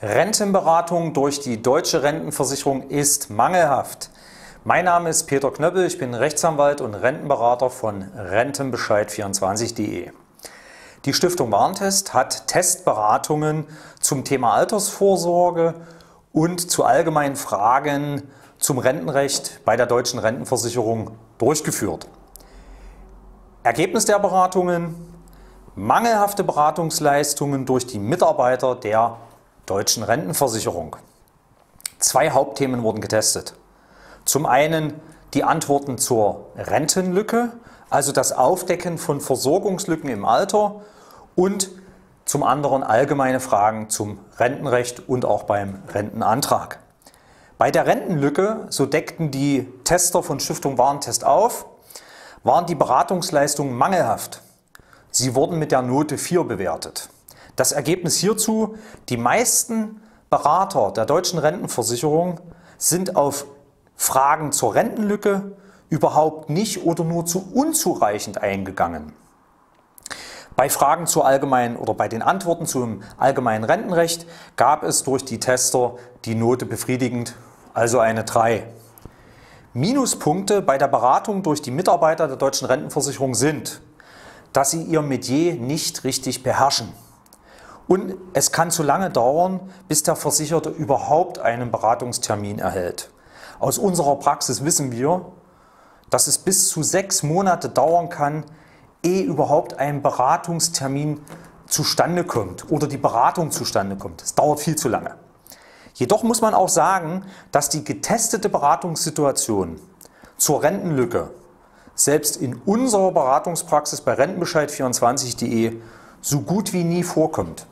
Rentenberatung durch die Deutsche Rentenversicherung ist mangelhaft. Mein Name ist Peter Knöppel, ich bin Rechtsanwalt und Rentenberater von Rentenbescheid24.de. Die Stiftung Warentest hat Testberatungen zum Thema Altersvorsorge und zu allgemeinen Fragen zum Rentenrecht bei der Deutschen Rentenversicherung durchgeführt. Ergebnis der Beratungen: mangelhafte Beratungsleistungen durch die Mitarbeiter der Deutschen Rentenversicherung. Zwei Hauptthemen wurden getestet. Zum einen die Antworten zur Rentenlücke, also das Aufdecken von Versorgungslücken im Alter, und zum anderen allgemeine Fragen zum Rentenrecht und auch beim Rentenantrag. Bei der Rentenlücke, so deckten die Tester von Stiftung Warentest auf, waren die Beratungsleistungen mangelhaft. Sie wurden mit der Note 4 bewertet. Das Ergebnis hierzu: die meisten Berater der Deutschen Rentenversicherung sind auf Fragen zur Rentenlücke überhaupt nicht oder nur zu unzureichend eingegangen. Bei Fragen zur allgemeinen oder bei den Antworten zum allgemeinen Rentenrecht gab es durch die Tester die Note befriedigend, also eine 3. Minuspunkte bei der Beratung durch die Mitarbeiter der Deutschen Rentenversicherung sind, dass sie ihr Metier nicht richtig beherrschen. Und es kann zu lange dauern, bis der Versicherte überhaupt einen Beratungstermin erhält. Aus unserer Praxis wissen wir, dass es bis zu 6 Monate dauern kann, ehe überhaupt ein Beratungstermin zustande kommt oder die Beratung zustande kommt. Es dauert viel zu lange. Jedoch muss man auch sagen, dass die getestete Beratungssituation zur Rentenlücke selbst in unserer Beratungspraxis bei Rentenbescheid24.de so gut wie nie vorkommt,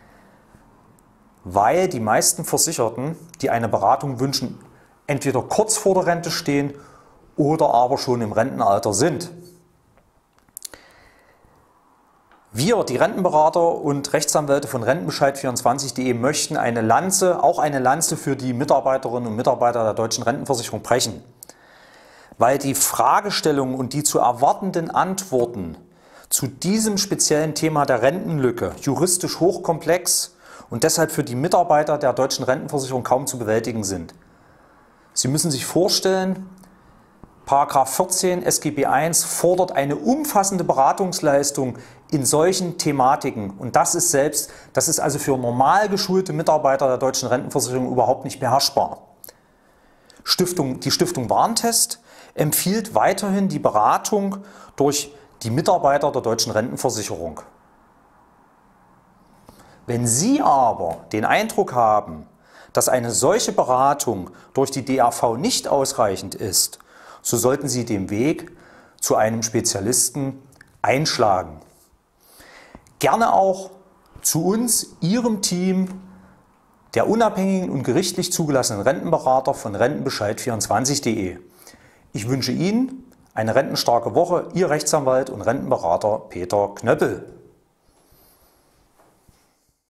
weil die meisten Versicherten, die eine Beratung wünschen, entweder kurz vor der Rente stehen oder aber schon im Rentenalter sind. Wir, die Rentenberater und Rechtsanwälte von Rentenbescheid24.de, möchten auch eine Lanze für die Mitarbeiterinnen und Mitarbeiter der Deutschen Rentenversicherung brechen, weil die Fragestellungen und die zu erwartenden Antworten zu diesem speziellen Thema der Rentenlücke juristisch hochkomplex und deshalb für die Mitarbeiter der Deutschen Rentenversicherung kaum zu bewältigen sind. Sie müssen sich vorstellen, § 14 SGB I fordert eine umfassende Beratungsleistung in solchen Thematiken, und das ist also für normal geschulte Mitarbeiter der Deutschen Rentenversicherung überhaupt nicht beherrschbar. Die Stiftung Warentest empfiehlt weiterhin die Beratung durch die Mitarbeiter der Deutschen Rentenversicherung. Wenn Sie aber den Eindruck haben, dass eine solche Beratung durch die DRV nicht ausreichend ist, so sollten Sie den Weg zu einem Spezialisten einschlagen. Gerne auch zu uns, Ihrem Team der unabhängigen und gerichtlich zugelassenen Rentenberater von Rentenbescheid24.de. Ich wünsche Ihnen eine rentenstarke Woche, Ihr Rechtsanwalt und Rentenberater Peter Knöppel.